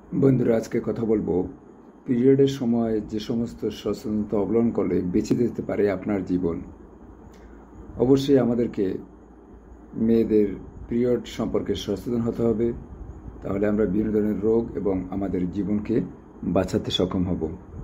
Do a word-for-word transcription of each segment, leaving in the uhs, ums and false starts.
বন্ধুরা, আজকে কথা বলবো পিরিয়ডের সময় যে সমস্ত সচেতনতা অবলম্বন করলে বেঁচে যেতে পারে আপনার জীবন। অবশ্যই আমাদেরকে মেয়েদের পিরিয়ড সম্পর্কে সচেতন হতে হবে, তাহলে আমরা বিভিন্ন ধরনের রোগ এবং আমাদের জীবনকে বাঁচাতে সক্ষম হব।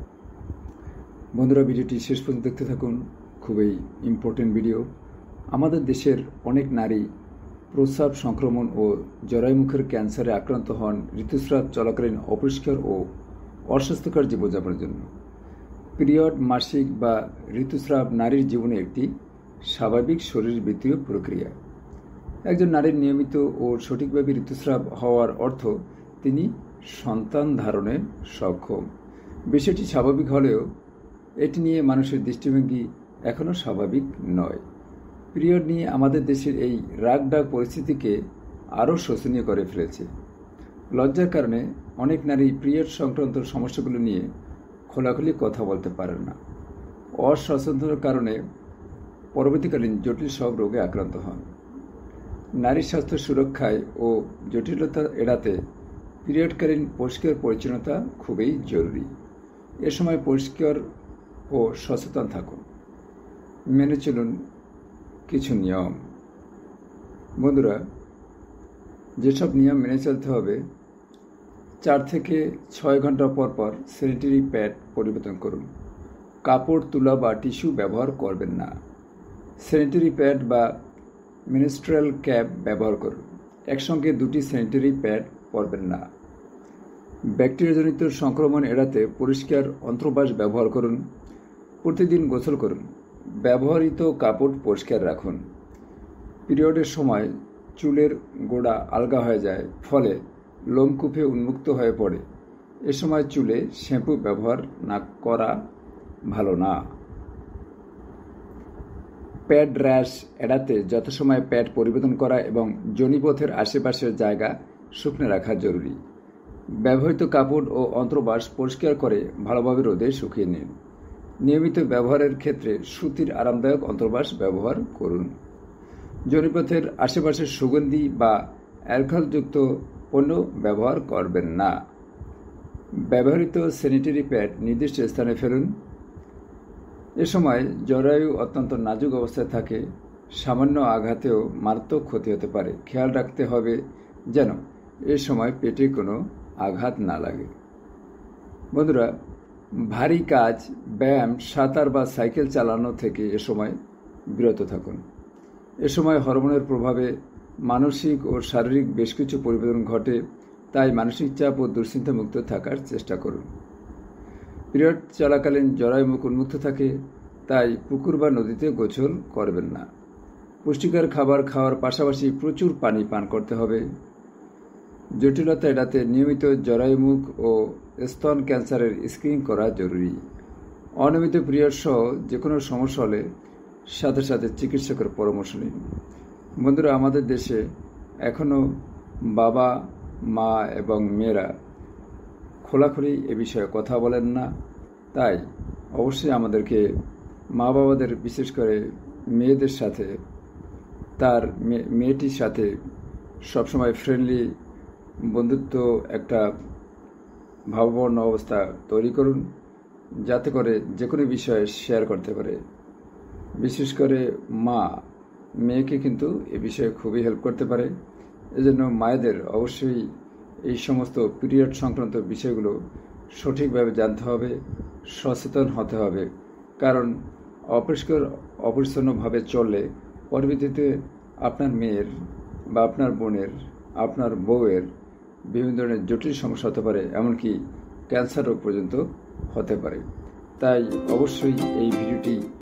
বন্ধুরা, ভিডিওটি শেষ পর্যন্ত দেখতে থাকুন, খুবই ইম্পর্টেন্ট ভিডিও। আমাদের দেশের অনেক নারী প্রস্রাব সংক্রমণ ও জরায়ুমুখের ক্যান্সারে আক্রান্ত হন ঋতুস্রাব চলাকালীন অপরিষ্কার ও অস্বাস্থ্যকর জীবনযাপনের জন্য। পিরিয়ড, মাসিক বা ঋতুস্রাব নারীর জীবনে একটি স্বাভাবিক শরীরবৃত্তীয় প্রক্রিয়া। একজন নারীর নিয়মিত ও সঠিকভাবে ঋতুস্রাব হওয়ার অর্থ তিনি সন্তান ধারণে সক্ষম। বিষয়টি স্বাভাবিক হলেও এটি নিয়ে মানুষের দৃষ্টিভঙ্গি এখনও স্বাভাবিক নয়। পিরিয়ড নিয়ে আমাদের দেশের এই রাগঢাক পরিস্থিতিকে আরও শোচনীয় করে ফেলেছে। লজ্জার কারণে অনেক নারী পিরিয়ড সংক্রান্ত সমস্যাগুলো নিয়ে খোলাখুলি কথা বলতে পারেন না। অসচেতনতার কারণে পরবর্তীকালীন জটিল সব রোগে আক্রান্ত হন। নারী স্বাস্থ্য সুরক্ষায় ও জটিলতা এড়াতে পিরিয়ডকালীন পরিষ্কার পরিচ্ছন্নতা খুবই জরুরি। এ সময় পরিষ্কার ও সচেতন থাকুন। মেনে চলুন কিছু নিয়ম। বন্ধুরা, যেসব নিয়ম মেনে চলতে হবে: চার থেকে ছয় ঘন্টা পর পর স্যানিটারি প্যাড পরিবর্তন করুন। কাপড়, তুলা বা টিস্যু ব্যবহার করবেন না। স্যানিটারি প্যাড বা মেনস্ট্রুয়াল ক্যাপ ব্যবহার করুন। একসঙ্গে দুটি স্যানিটারি প্যাড পরবেন না। ব্যাকটেরিয়াজনিত সংক্রমণ এড়াতে পরিষ্কার অন্তর্বাস ব্যবহার করুন। প্রতিদিন গোসল করুন। ব্যবহৃত কাপড় পরিষ্কার রাখুন। পিরিয়ডের সময় চুলের গোড়া আলগা হয়ে যায়, ফলে লোমকূপে উন্মুক্ত হয়ে পড়ে। এ সময় চুলে শ্যাম্পু ব্যবহার না করা ভালো না। প্যাড র্যাশ এড়াতে যথাসময়ে প্যাড পরিবর্তন করা এবং যোনিপথের আশেপাশের জায়গা শুকনো রাখা জরুরি। ব্যবহৃত কাপড় ও অন্তর্বাস পরিষ্কার করে ভালোভাবে রোদে শুকিয়ে নিন। নিয়মিত ব্যবহারের ক্ষেত্রে সুতির আরামদায়ক অন্তর্বাস ব্যবহার করুন। যোনিপথের আশেপাশে সুগন্ধি বা অ্যালকোহলযুক্ত পণ্য ব্যবহার করবেন না। ব্যবহৃত স্যানিটারি প্যাড নির্দিষ্ট স্থানে ফেলুন। এ সময় জরায়ু অত্যন্ত নাজুক অবস্থায় থাকে, সামান্য আঘাতেও মারাত্মক ক্ষতি হতে পারে। খেয়াল রাখতে হবে যেন এ সময় পেটে কোনো আঘাত না লাগে। বন্ধুরা, ভারী কাজ, ব্যায়াম, সাঁতার বা সাইকেল চালানো থেকে এ সময় বিরত থাকুন। এ সময় হরমোনের প্রভাবে মানসিক ও শারীরিক বেশ কিছু পরিবর্তন ঘটে, তাই মানসিক চাপ ও দুশ্চিন্তামুক্ত থাকার চেষ্টা করুন। পিরিয়ড চলাকালীন জরায়ুমুখ উন্মুক্ত থাকে, তাই পুকুর বা নদীতে গোসল করবেন না। পুষ্টিকর খাবার খাওয়ার পাশাপাশি প্রচুর পানি পান করতে হবে। জটিলতা এড়াতে নিয়মিত জরায়ুমুখ ও স্তন ক্যান্সারের স্ক্রিনিং করা জরুরি। অনিয়মিত পিরিয়ড সহ যে কোনো সমস্যা হলে সাথে সাথে চিকিৎসকের পরামর্শ নিন। বন্ধুরা, আমাদের দেশে এখনও বাবা, মা এবং মেয়েরা খোলাখুলি এ বিষয়ে কথা বলেন না, তাই অবশ্যই আমাদেরকে মা বাবাদের, বিশেষ করে মেয়েদের সাথে, তার মেয়েটির সাথে সবসময় ফ্রেন্ডলি বন্ধুত্ব একটা ভাবপূর্ণ অবস্থা তৈরি করুন, যাতে করে যে কোনো বিষয়ে শেয়ার করতে পারে। বিশেষ করে মা মেয়েকে কিন্তু এ বিষয়ে খুবই হেল্প করতে পারে। এজন্য মায়েদের অবশ্যই এই সমস্ত পিরিয়ড সংক্রান্ত বিষয়গুলো সঠিকভাবে জানতে হবে, সচেতন হতে হবে। কারণ অপরিষ্কার অপরিচ্ছন্নভাবে চললে পরবর্তীতে আপনার মেয়ের বা আপনার বোনের, আপনার বউয়ের বিভিন্ন ধরনের জটিল সমস্যা হতে পারে, এমনকি ক্যান্সার রোগ পর্যন্ত হতে পারে। তাই অবশ্যই এই ভিডিওটি